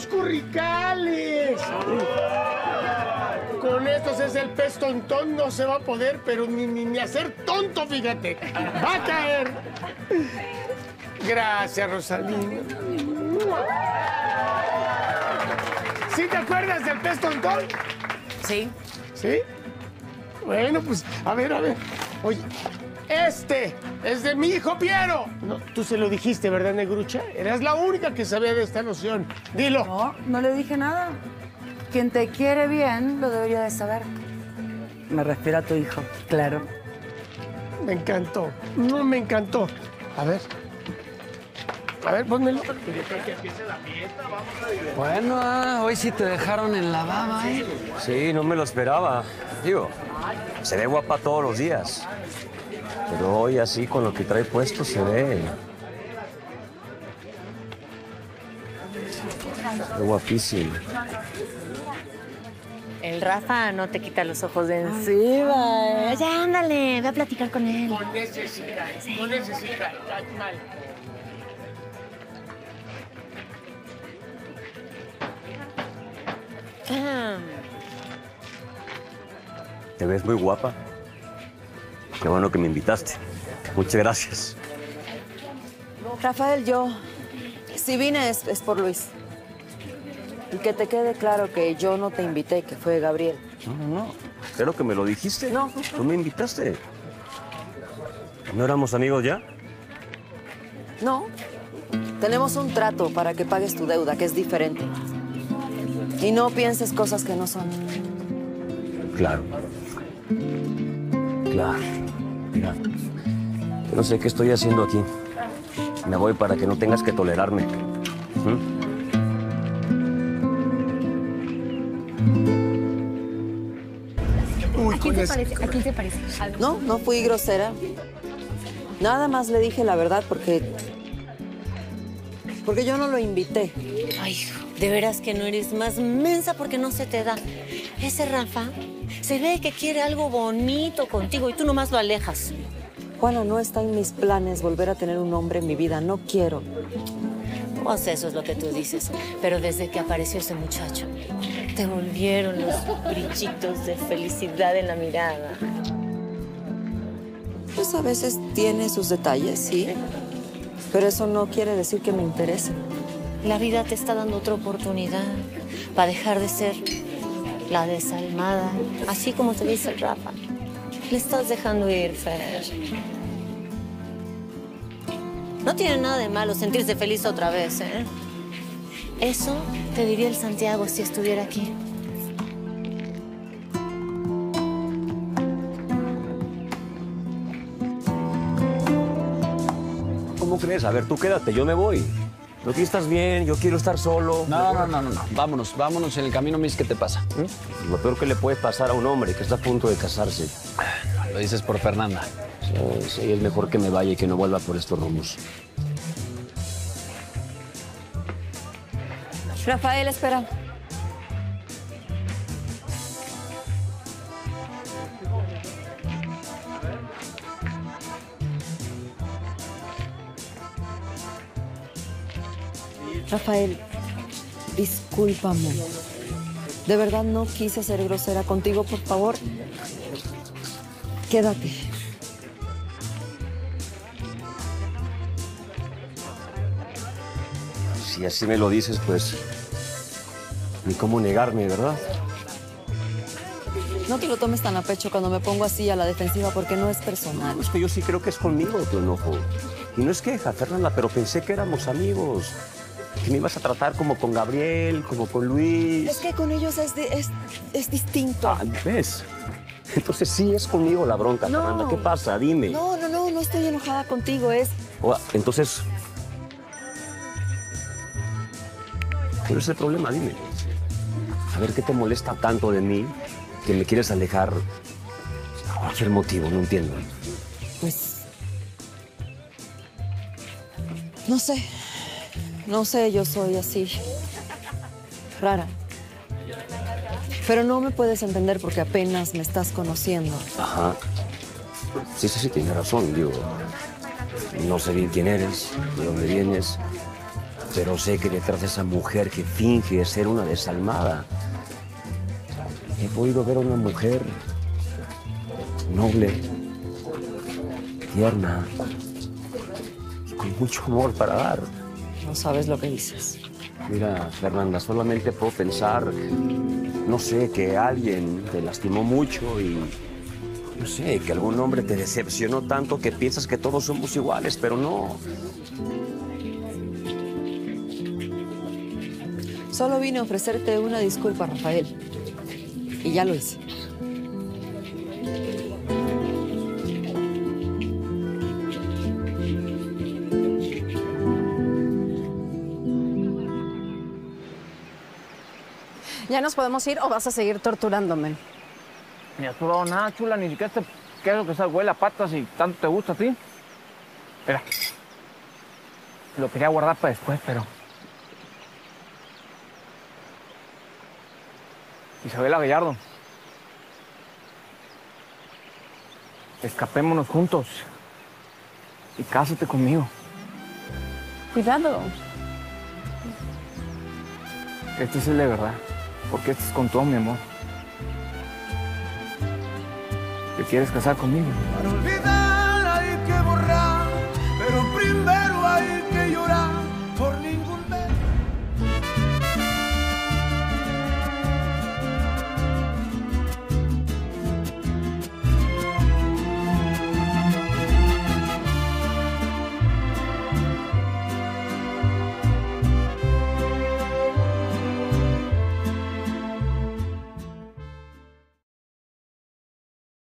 curricales. Con estos es el pez tontón, no se va a poder, pero ni hacer tonto, fíjate. Va a caer. Gracias, Rosalina. ¿Sí te acuerdas del pez tontón? Sí. ¿Sí? Bueno, pues, a ver. Oye, este es de mi hijo Piero. No, tú se lo dijiste, ¿verdad, Negrucha? Eras la única que sabía de esta noción. Dilo. No, no le dije nada. Quien te quiere bien lo debería de saber. Me refiero a tu hijo, claro. Me encantó. No, me encantó. A ver, pónmelo. Que empiece la fiesta, vamos a divertirnos. Bueno, hoy sí te dejaron en la baba, ¿eh? Sí, no me lo esperaba. Digo, se ve guapa todos los días. Pero hoy así, con lo que trae puesto, se ve guapísimo. El Rafa no te quita los ojos de encima. Ya, ándale, ve a platicar con él. Con necesidad. Mal. Te ves muy guapa. Qué bueno que me invitaste. Muchas gracias. Rafael, si vine es por Luis. Y que te quede claro que yo no te invité, que fue Gabriel. No. Creo que me lo dijiste. No. Tú me invitaste. ¿No éramos amigos ya? No. Tenemos un trato para que pagues tu deuda, que es diferente. Y no pienses cosas que no son. Claro. Mira, yo no sé qué estoy haciendo aquí. Me voy para que no tengas que tolerarme. ¿A quién te parece? No fui grosera. Nada más le dije la verdad porque yo no lo invité. Ay, de veras que no eres más mensa porque no se te da. Ese Rafa se ve que quiere algo bonito contigo y tú nomás lo alejas. Juana, no está en mis planes volver a tener un hombre en mi vida. No quiero. Pues eso es lo que tú dices. Pero desde que apareció ese muchacho, te volvieron los brillitos de felicidad en la mirada. Pues a veces tiene sus detalles, sí. Pero eso no quiere decir que me interese. La vida te está dando otra oportunidad para dejar de ser la desalmada, así como te dice el Rafa. Le estás dejando ir, Fer. No tiene nada de malo sentirse feliz otra vez, ¿eh? Eso te diría el Santiago si estuviera aquí. ¿Cómo crees? A ver, tú quédate, yo me voy. ¿No tú estás bien? Yo quiero estar solo. No. Vámonos. En el camino me dices qué te pasa. Lo peor que le puede pasar a un hombre que está a punto de casarse. Lo dices por Fernanda. Sí, es mejor que me vaya y que no vuelva por estos rumbos. Rafael, espera. Rafael, discúlpame. De verdad no quise ser grosera contigo, por favor. Quédate. Si así me lo dices, pues ni cómo negarme, ¿verdad? No te lo tomes tan a pecho cuando me pongo así a la defensiva, porque no es personal. Es que yo sí creo que es conmigo tu enojo. Y no es queja, Fernanda, pero pensé que éramos amigos. Que me ibas a tratar como con Gabriel, como con Luis. Es que con ellos es distinto. Ah, ¿ves? Entonces sí es conmigo la bronca, No. Fernanda. ¿Qué pasa? Dime. No estoy enojada contigo, Entonces, ¿cuál es el problema? Dime. A ver, ¿qué te molesta tanto de mí que me quieres alejar a cualquier motivo? No entiendo. Pues... No sé, yo soy así. Rara. Pero no me puedes entender porque apenas me estás conociendo. Ajá. Sí, tienes razón, digo. No sé bien quién eres, de dónde vienes. Pero sé que detrás de esa mujer que finge ser una desalmada, he podido ver a una mujer noble, tierna, y con mucho amor para dar. No sabes lo que dices. Mira, Fernanda, solamente puedo pensar, no sé, que alguien te lastimó mucho y, no sé, que algún hombre te decepcionó tanto que piensas que todos somos iguales, pero no. Solo vine a ofrecerte una disculpa, Rafael. Y ya lo hice. ¿Ya nos podemos ir o vas a seguir torturándome? Ni has probado nada, chula, ni siquiera este queso que huele a patas y tanto te gusta a ti. Mira, lo quería guardar para después, pero... Isabela Gallardo, escapémonos juntos y cásate conmigo. Cuidado. Este es el de verdad, porque este es con todo mi amor. ¿Te quieres casar conmigo? Para olvidar hay que borrar, pero primero hay que llorar.